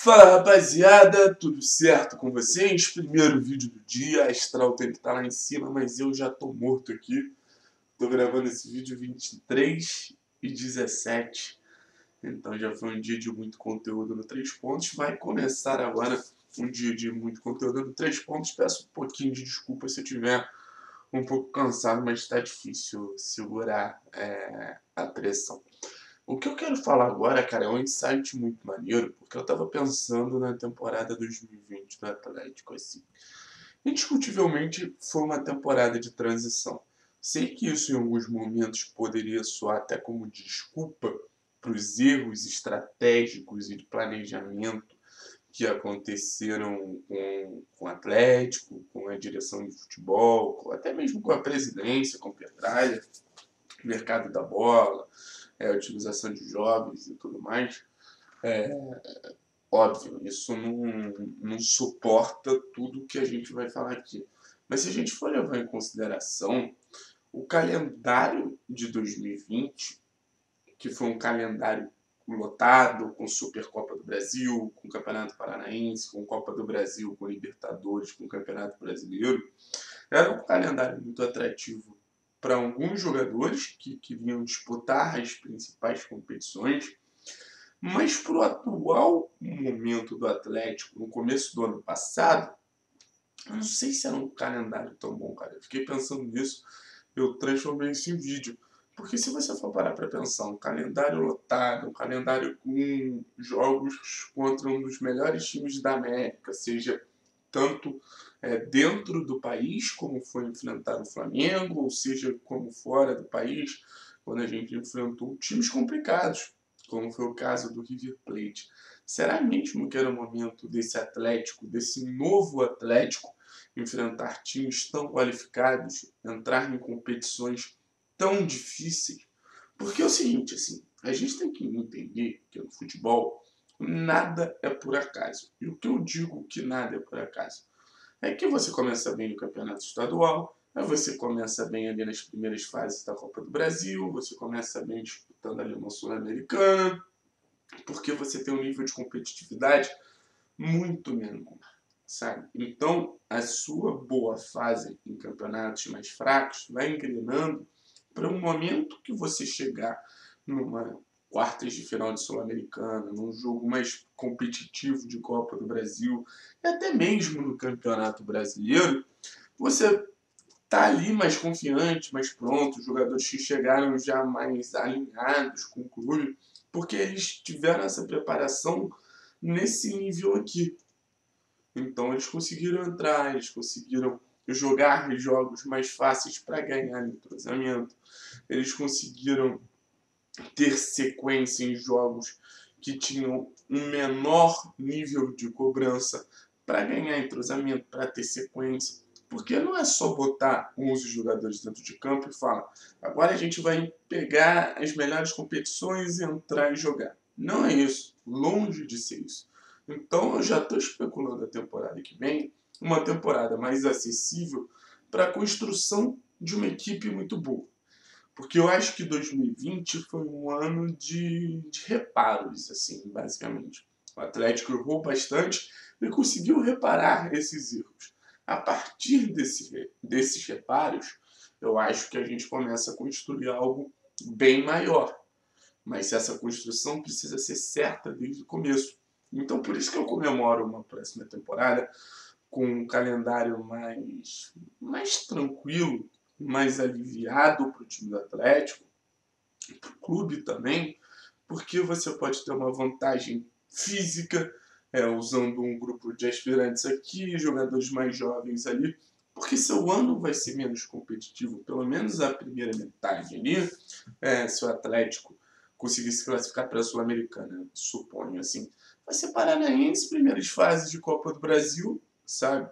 Fala rapaziada, tudo certo com vocês? Primeiro vídeo do dia, a Astral tem que estar lá em cima, mas eu já tô morto aqui. Tô gravando esse vídeo 23h17, então já foi um dia de muito conteúdo no 3 pontos. Vai começar agora um dia de muito conteúdo no 3 pontos. Peço um pouquinho de desculpa se eu tiver um pouco cansado, mas tá difícil segurar a pressão. O que eu quero falar agora, cara, é um insight muito maneiro, porque eu tava pensando na temporada 2020 do Atlético, assim. Indiscutivelmente foi uma temporada de transição. Sei que isso em alguns momentos poderia soar até como desculpa para os erros estratégicos e de planejamento que aconteceram com o Atlético, com a direção de futebol, até mesmo com a presidência, com o Petralha, mercado da bola, a utilização de jovens e tudo mais. Óbvio, isso não suporta tudo que a gente vai falar aqui. Mas se a gente for levar em consideração o calendário de 2020, que foi um calendário lotado, com Supercopa do Brasil, com Campeonato Paranaense, com Copa do Brasil, com Libertadores, com Campeonato Brasileiro, era um calendário muito atrativo para alguns jogadores que queriam disputar as principais competições, mas para o atual momento do Atlético, no começo do ano passado, eu não sei se era um calendário tão bom, cara. Eu fiquei pensando nisso, eu transformei isso em vídeo. Porque se você for parar para pensar, um calendário lotado, um calendário com jogos contra um dos melhores times da América, seja tanto dentro do país, como foi enfrentar o Flamengo, ou seja, como fora do país, quando a gente enfrentou times complicados, como foi o caso do River Plate. Será mesmo que era o momento desse Atlético, desse novo Atlético, enfrentar times tão qualificados, entrar em competições tão difíceis? Porque é o seguinte, assim, a gente tem que entender que no futebol nada é por acaso. E o que eu digo que nada é por acaso? É que você começa bem no campeonato estadual, aí você começa bem ali nas primeiras fases da Copa do Brasil, você começa bem disputando ali uma Sul-Americana, porque você tem um nível de competitividade muito menor, sabe? Então, a sua boa fase em campeonatos mais fracos vai engrenando para um momento que você chegar numa quartas de final de Sul-Americana, num jogo mais competitivo de Copa do Brasil, e até mesmo no Campeonato Brasileiro, você tá ali mais confiante, mais pronto, os jogadores que chegaram já mais alinhados com o clube, porque eles tiveram essa preparação nesse nível aqui. Então eles conseguiram entrar, eles conseguiram jogar jogos mais fáceis para ganhar entrosamento, eles conseguiram ter sequência em jogos que tinham um menor nível de cobrança para ganhar entrosamento, para ter sequência. Porque não é só botar 11 jogadores dentro de campo e falar, agora a gente vai pegar as melhores competições e entrar e jogar. Não é isso, longe de ser isso. Então eu já estou especulando a temporada que vem, uma temporada mais acessível para a construção de uma equipe muito boa. Porque eu acho que 2020 foi um ano de reparos, assim, basicamente. O Atlético errou bastante e conseguiu reparar esses erros. A partir desses reparos, eu acho que a gente começa a construir algo bem maior. Mas essa construção precisa ser certa desde o começo. Então, por isso que eu comemoro uma próxima temporada com um calendário mais tranquilo, mais aliviado para o time do Atlético, para o clube também, porque você pode ter uma vantagem física, usando um grupo de aspirantes aqui, jogadores mais jovens ali, porque seu ano vai ser menos competitivo, pelo menos a primeira metade ali, se o Atlético conseguir se classificar para a Sul-Americana, suponho assim. Vai ser Paranaense, primeiras fases de Copa do Brasil, sabe?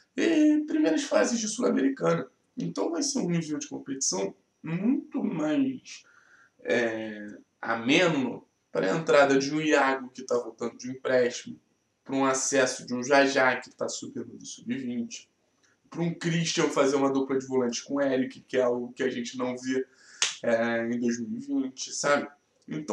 E primeiras fases de Sul-Americana. Então vai ser um nível de competição muito mais ameno para a entrada de um Iago que está voltando de um empréstimo, para um acesso de um Jajá que está subindo do sub-20, para um Christian fazer uma dupla de volantes com o Eric, que é algo que a gente não vê em 2020, sabe? Então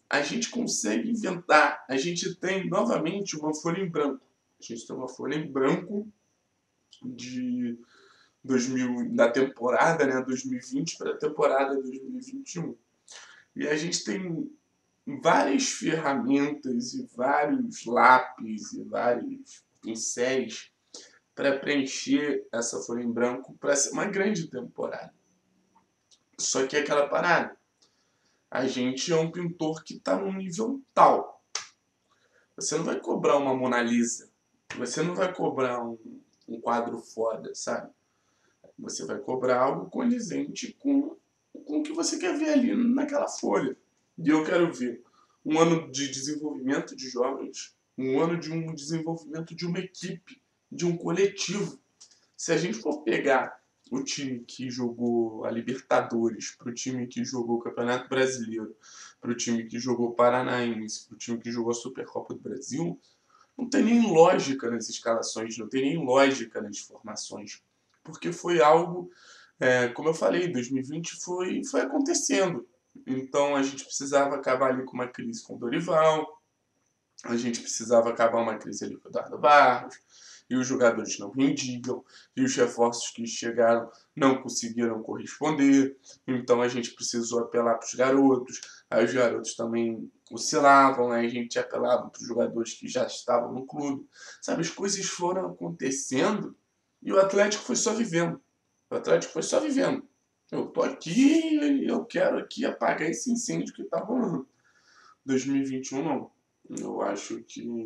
a gente consegue inventar, a gente tem novamente uma folha em branco. A gente tem uma folha em branco de 2000, da temporada, né, 2020 para a temporada 2021. E a gente tem várias ferramentas e vários lápis e vários pincéis para preencher essa folha em branco para ser uma grande temporada. Só que é aquela parada. A gente é um pintor que está num nível tal. Você não vai cobrar uma Mona Lisa. Você não vai cobrar um quadro foda, sabe? Você vai cobrar algo condizente com o que você quer ver ali naquela folha. E eu quero ver um ano de desenvolvimento de jovens, um ano de um desenvolvimento de uma equipe, de um coletivo. Se a gente for pegar o time que jogou a Libertadores, para o time que jogou o Campeonato Brasileiro, para o time que jogou o Paranaense, para o time que jogou a Supercopa do Brasil, não tem nem lógica nas escalações, não tem nem lógica nas formações. Porque foi algo, como eu falei, 2020 foi acontecendo. Então a gente precisava acabar ali com uma crise com o Dorival, a gente precisava acabar uma crise ali com o Eduardo Barros, e os jogadores não rendiam, e os reforços que chegaram não conseguiram corresponder, então a gente precisou apelar para os garotos, aí os garotos também oscilavam, aí a gente apelava para os jogadores que já estavam no clube, sabe, as coisas foram acontecendo e o Atlético foi só vivendo, o Atlético foi só vivendo. Eu tô aqui e eu quero aqui apagar esse incêndio que tá rolando. 2021 não. Eu acho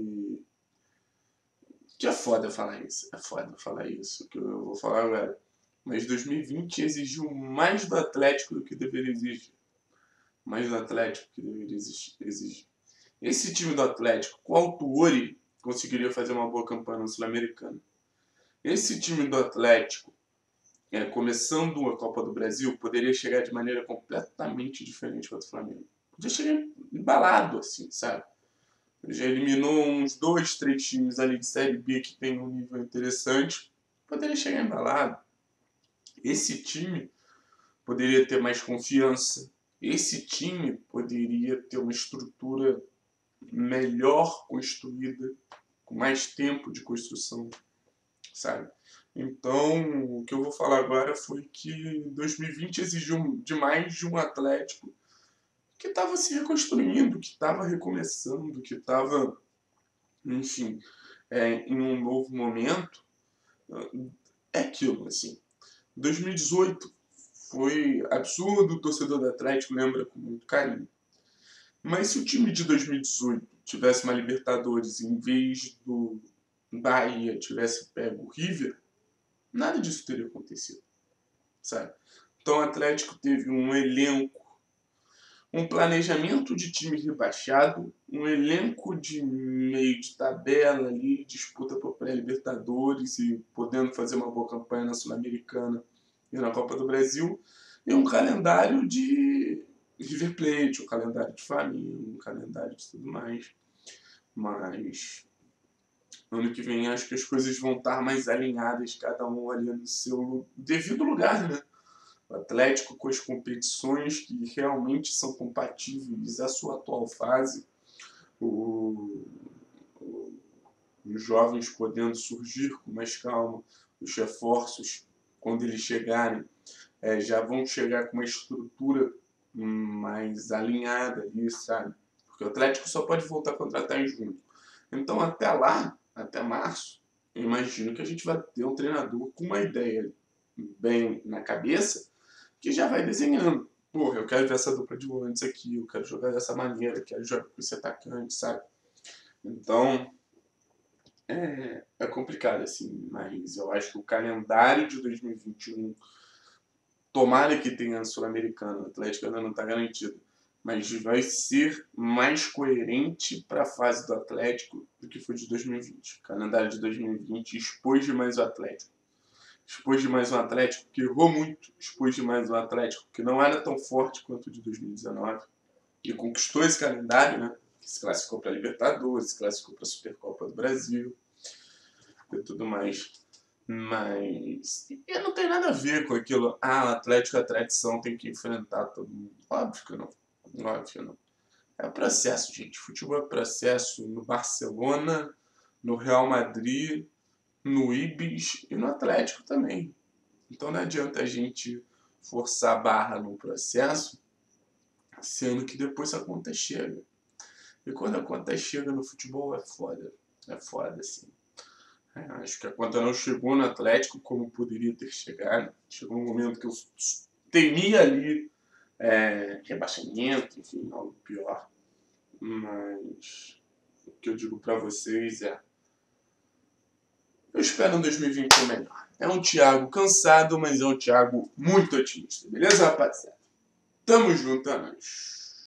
que é foda falar isso. É foda falar isso, que eu vou falar agora. Mas 2020 exigiu mais do Atlético do que deveria exigir. Mais do Atlético que deveria exigir. Esse time do Atlético, com o Autuori, conseguiria fazer uma boa campanha no Sul-Americano. Esse time do Atlético, começando a Copa do Brasil, poderia chegar de maneira completamente diferente contra o Flamengo. Podia chegar embalado, assim, sabe? Já eliminou uns 2, 3 times ali de Série B que tem um nível interessante. Poderia chegar embalado. Esse time poderia ter mais confiança. Esse time poderia ter uma estrutura melhor construída, com mais tempo de construção, sabe? Então, o que eu vou falar agora foi que 2020 exigiu demais de um Atlético que estava se reconstruindo, que estava recomeçando, que estava, enfim, em um novo momento. É aquilo, assim. 2018 foi absurdo, o torcedor do Atlético lembra com muito carinho. Mas se o time de 2018 tivesse uma Libertadores em vez do Bahia tivesse pego o River, nada disso teria acontecido, sabe? Então o Atlético teve um elenco, um planejamento de time rebaixado, um elenco de meio de tabela ali, disputa por pré-Libertadores e podendo fazer uma boa campanha na Sul-Americana e na Copa do Brasil, e um calendário de River Plate, um calendário de Flamengo, um calendário de tudo mais. Mas ano que vem acho que as coisas vão estar mais alinhadas, cada um ali no seu devido lugar, né? O Atlético com as competições que realmente são compatíveis à sua atual fase, o, os jovens podendo surgir com mais calma, os reforços, quando eles chegarem, já vão chegar com uma estrutura mais alinhada ali, sabe? Porque o Atlético só pode voltar a contratar em junho. Então, até lá, até março, eu imagino que a gente vai ter um treinador com uma ideia bem na cabeça que já vai desenhando. Porra, eu quero ver essa dupla de volantes aqui, eu quero jogar dessa maneira, eu quero jogar com esse atacante, sabe? Então, é complicado, assim, mas eu acho que o calendário de 2021, tomara que tenha a Sul-Americana, o Atlético ainda não está garantido, mas vai ser mais coerente para a fase do Atlético do que foi de 2020. O calendário de 2020 expôs demais o Atlético. Expôs demais um Atlético que errou muito, expôs demais um Atlético que não era tão forte quanto o de 2019 e conquistou esse calendário, né? Se classificou para a Libertadores, se classificou para a Supercopa do Brasil e tudo mais. Mas não tem nada a ver com aquilo. Ah, o Atlético, a tradição tem que enfrentar todo mundo. Óbvio que não. Óbvio que não. É processo, gente. Futebol é processo no Barcelona, no Real Madrid, no Ibis e no Atlético também. Então não adianta a gente forçar a barra no processo, sendo que depois a conta chega. E quando a conta chega no futebol é foda. É foda, assim. Acho que a conta não chegou no Atlético como poderia ter chegado. Chegou um momento que eu temia ali rebaixamento, enfim, algo pior. Mas o que eu digo pra vocês é: eu espero um 2020 melhor. É um Thiago cansado, mas é um Thiago muito otimista. Beleza, rapaziada? Tamo junto, é nóis.